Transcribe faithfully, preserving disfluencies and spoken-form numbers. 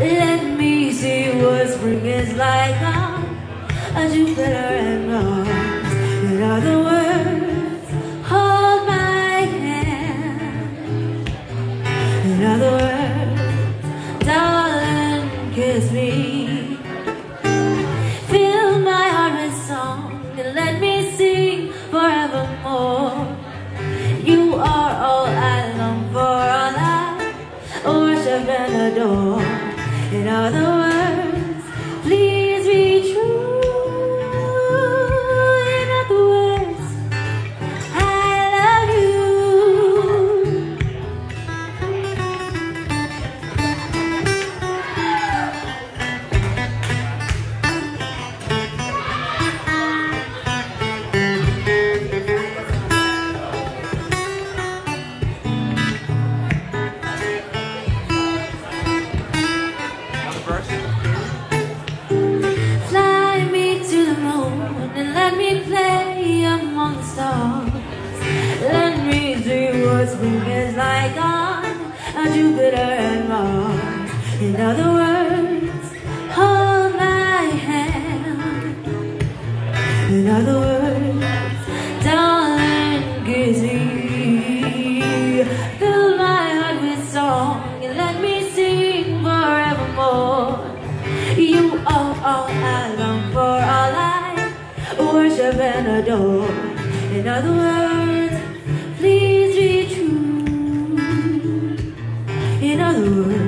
Let me see what spring is like on a Jupiter and Mars. In other words, hold my hand. In other words, darling, kiss me. Fill my heart with song and let me sing forevermore. You are all I long for, all I worship and adore. In other words, please be true. In other words, I love you. Among the stars, let me see what spring is like on a Jupiter and Mars. In other words, hold my hand. In other words, darling, kiss me. Fill my heart with song and let me sing forevermore. You are all I long for, all I worship and adore. In other words, please be true. In other words,